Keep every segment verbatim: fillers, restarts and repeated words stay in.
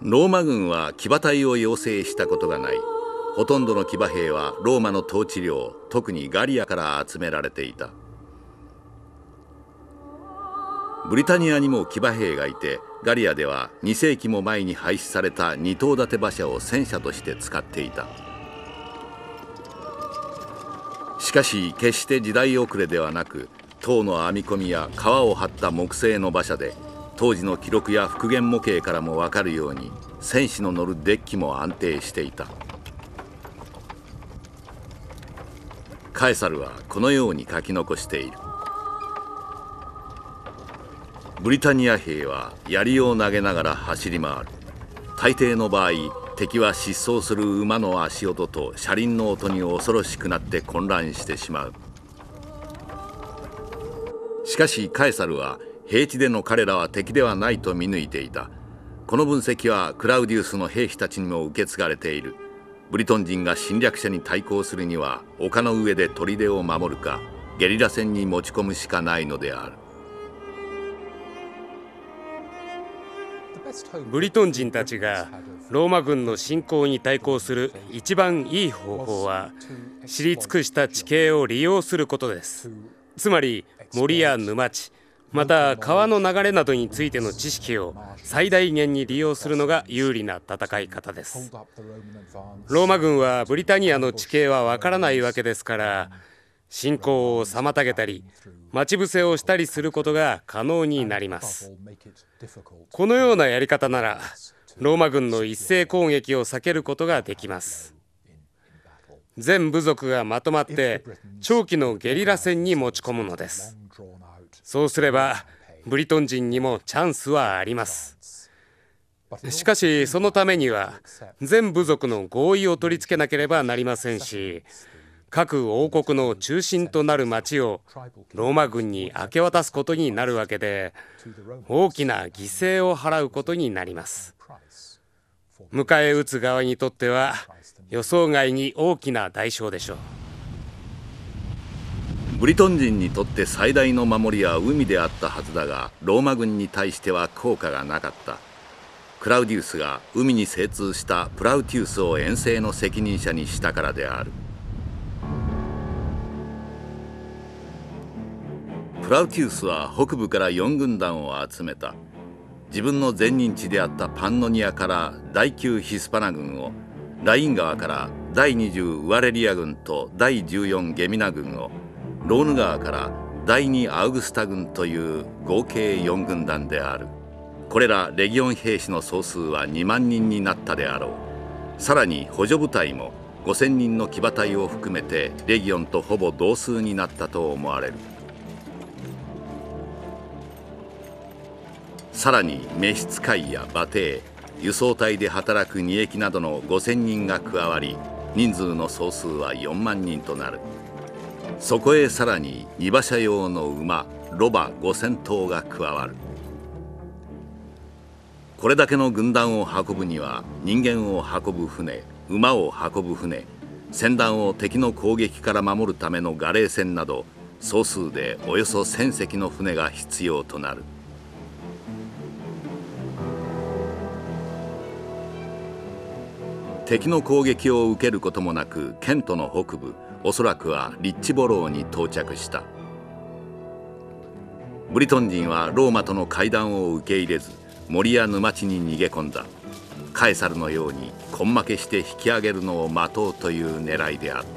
ローマ軍は騎馬隊を要請したことがない。ほとんどの騎馬兵はローマの統治領、特にガリアから集められていた。ブリタニアにも騎馬兵がいて、ガリアではに世紀も前に廃止された二頭立て馬車を戦車として使っていた。しかし決して時代遅れではなく、塔の編み込みや革を張った木製の馬車で、当時の記録や復元模型からも分かるように戦士の乗るデッキも安定していた。カエサルはこのように書き残している。ブリタニア兵は槍を投げながら走り回る。大抵の場合、敵は疾走する馬の足音と車輪の音に恐ろしくなって混乱してしまう。しかしカエサルは平地での彼らは敵ではないと見抜いていた。この分析はクラウディウスの兵士たちにも受け継がれている。ブリトン人が侵略者に対抗するには、丘の上で砦を守るかゲリラ戦に持ち込むしかないのである。 ブリトン人たちがローマ軍の侵攻に対抗する一番いい方法は、知り尽くした地形を利用することです。つまり森や沼地、また川の流れなどについての知識を最大限に利用するのが有利な戦い方です。ローマ軍はブリタニアの地形はわからないわけですから、侵攻を妨げたり待ち伏せをしたりすることが可能になります。このようなやり方ならローマ軍の一斉攻撃を避けることができます。全部族がまとまって長期のゲリラ戦に持ち込むのです。そうすればブリトン人にもチャンスはあります。しかしそのためには全部族の合意を取り付けなければなりませんし、各王国の中心となる町をローマ軍に明け渡すことになるわけで、大きな犠牲を払うことになります。迎え撃つ側にとっては予想外に大きな代償でしょう。 ブリトン人にとって最大の守りは海であったはずだが、ローマ軍に対しては効果がなかった。クラウディウスが海に精通したプラウティウスを遠征の責任者にしたからである。プラウティウスは北部からよん軍団を集めた。自分の前任地であったパンノニアからだいきゅうヒスパナ軍を、ライン川からだいにじゅうウアレリア軍とだいじゅうよんゲミナ軍を、ローヌ川からだいにアウグスタ軍という合計よん軍団である。これらレギオン兵士の総数はにまん人になったであろう。さらに補助部隊もごせん人の騎馬隊を含めてレギオンとほぼ同数になったと思われる。さらに召使いや馬蹄、輸送隊で働く二役などのごせん人が加わり、人数の総数はよんまん人となる。そこへさらに荷馬車用の馬、ロバごせん頭が加わる。これだけの軍団を運ぶには、人間を運ぶ船、馬を運ぶ船、船団を敵の攻撃から守るためのガレー船など、総数でおよそせん隻の船が必要となる。敵の攻撃を受けることもなく、ケントの北部、おそらくはリッチボローに到着した。ブリトン人はローマとの会談を受け入れず、森や沼地に逃げ込んだ。カエサルのように根負けして引き上げるのを待とうという狙いであった。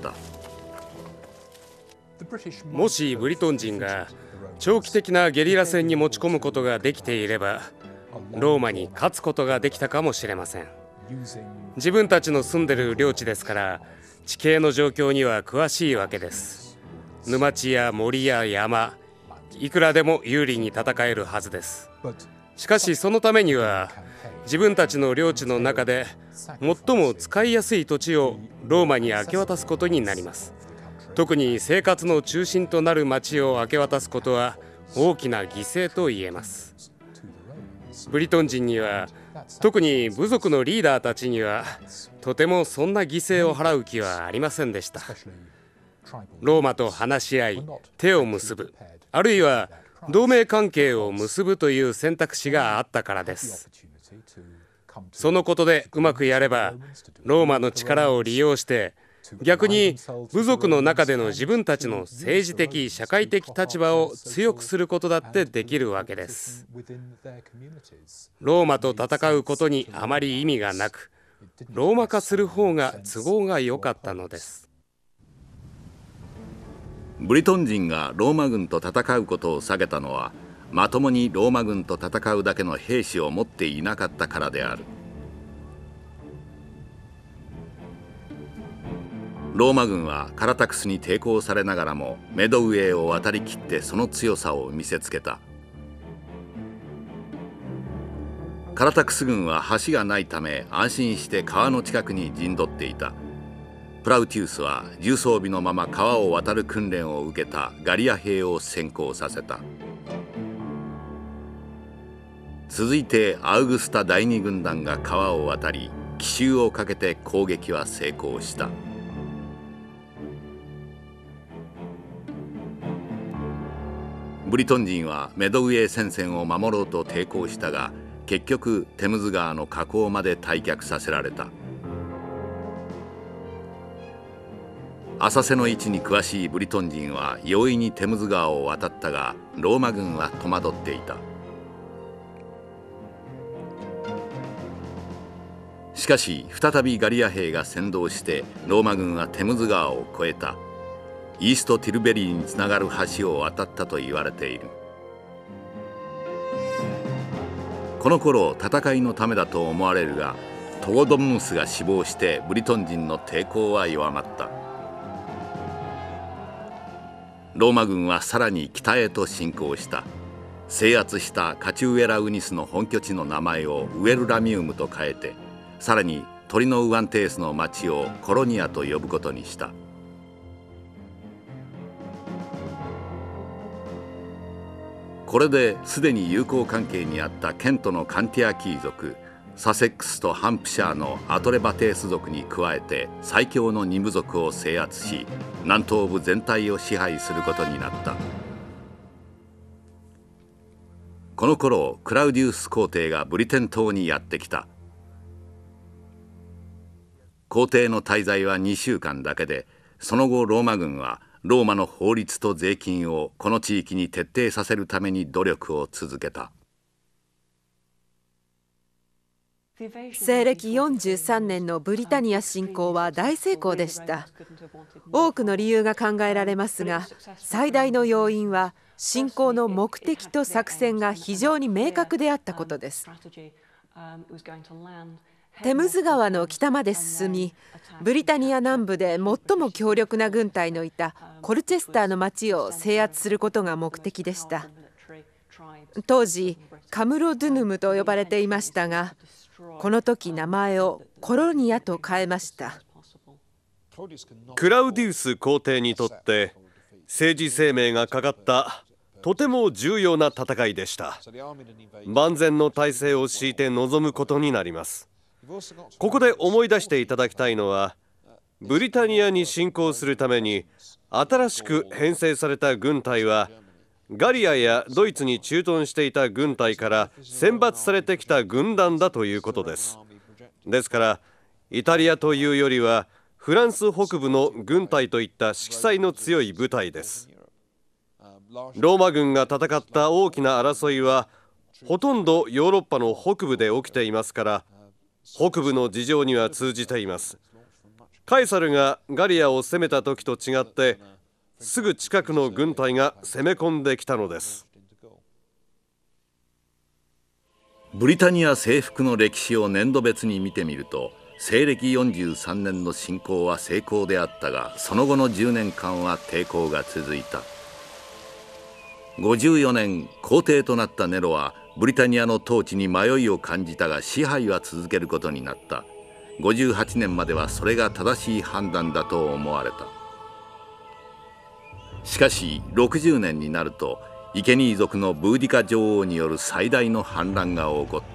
もしブリトン人が長期的なゲリラ戦に持ち込むことができていれば、ローマに勝つことができたかもしれません。自分たちの住んでる領地ですから、地形の状況には詳しいわけです。沼地や森や山、いくらでも有利に戦えるはずです。しかしそのためには、自分たちの領地の中で最も使いやすい土地をローマに明け渡すことになります。特に生活の中心となる町を明け渡すことは大きな犠牲と言えます。ブリトン人には、特に部族のリーダーたちには、とてもそんな犠牲を払う気はありませんでした。ローマと話し合い、手を結ぶ、あるいは同盟関係を結ぶという選択肢があったからです。 そのことでうまくやれば、ローマの力を利用して逆に部族の中での自分たちの政治的社会的立場を強くすることだってできるわけです。ローマと戦うことにあまり意味がなく、ローマ化する方が都合が良かったのです。 ブリトン人がローマ軍と戦うことを避けたのは、まともにローマ軍と戦うだけの兵士を持っていなかったからである。ローマ軍はカラタクスに抵抗されながらもメドウェーを渡りきってその強さを見せつけた。カラタクス軍は橋がないため安心して川の近くに陣取っていた。プラウティウスは重装備のまま川を渡る訓練を受けたガリア兵を先行させた。続いてアウグスタ第二軍団が川を渡り奇襲をかけて攻撃は成功した。ブリトン人はメドウェー戦線を守ろうと抵抗したが、結局テムズ川の河口まで退却させられた。浅瀬の位置に詳しいブリトン人は容易にテムズ川を渡ったが、ローマ軍は戸惑っていた。しかし再びガリア兵が先導してローマ軍はテムズ川を越えた。イーストティルベリーにつながる橋を渡ったと言われている。この頃戦いのためだと思われるが、トゴドムヌスが死亡してブリトン人の抵抗は弱まった。ローマ軍はさらに北へと侵攻した。制圧したカチューエラウニスの本拠地の名前をウエルラミウムと変えて、さらにトリノウアンテースの町をコロニアと呼ぶことにした。これですでに友好関係にあったケントのカンティアキー族、サセックスとハンプシャーのアトレバテース族に加えて最強の二部族を制圧し、南東部全体を支配することになった。この頃クラウディウス皇帝がブリテン島にやってきた。皇帝の滞在はにしゅうかんだけで、その後ローマ軍はローマの法律と税金をこの地域に徹底させるために努力を続けた。 西暦よんじゅうさんねんのブリタニア侵攻は大成功でした。多くの理由が考えられますが、最大の要因は侵攻の目的と作戦が非常に明確であったことです。テムズ川の北まで進み、ブリタニア南部で最も強力な軍隊のいたコルチェスターの町を制圧することが目的でした。当時カムロドゥヌムと呼ばれていましたが、この時名前をコロニアと変えました。 クラウディウス皇帝にとって政治生命がかかったとても重要な戦いでした。万全の体制を敷いて臨むことになります。ここで思い出していただきたいのは、ブリタニアに侵攻するために新しく編成された軍隊はガリアやドイツに駐屯していた軍隊から選抜されてきた軍団だということです。ですからイタリアというよりはフランス北部の軍隊といった色彩の強い部隊です。ローマ軍が戦った大きな争いはほとんどヨーロッパの北部で起きていますから、北部の事情には通じています。カエサルがガリアを攻めた時と違って、すぐ近くの軍隊が攻め込んできたのです。 ブリタニア征服の歴史を年度別に見てみると、西暦よんじゅうさんねんの侵攻は成功であったが、その後のじゅうねんかんは抵抗が続いた。ごじゅうよねん、皇帝となったネロはブリタニアの統治に迷いを感じたが、支配は続けることになった。ごじゅうはちねんまではそれが正しい判断だと思われた。しかしろくじゅうねんになると、イケニー族のブーディカ女王による最大の反乱が起こった。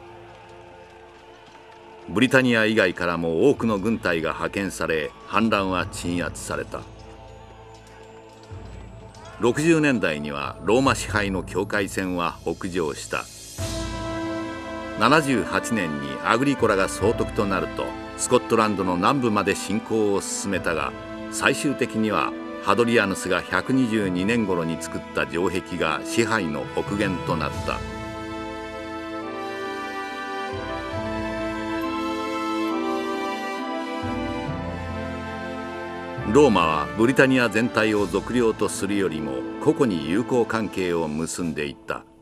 ブリタニア以外からも多くの軍隊が派遣され、反乱は鎮圧された。ろくじゅうねんだいにはローマ支配の境界線は北上した。 ななじゅうはちねんにアグリコラが総督となるとスコットランドの南部まで侵攻を進めたが、最終的にはハドリアヌスがひゃくにじゅうにねん頃に作った城壁が支配の北限となった。ローマはブリタニア全体を属領とするよりも個々に友好関係を結んでいった。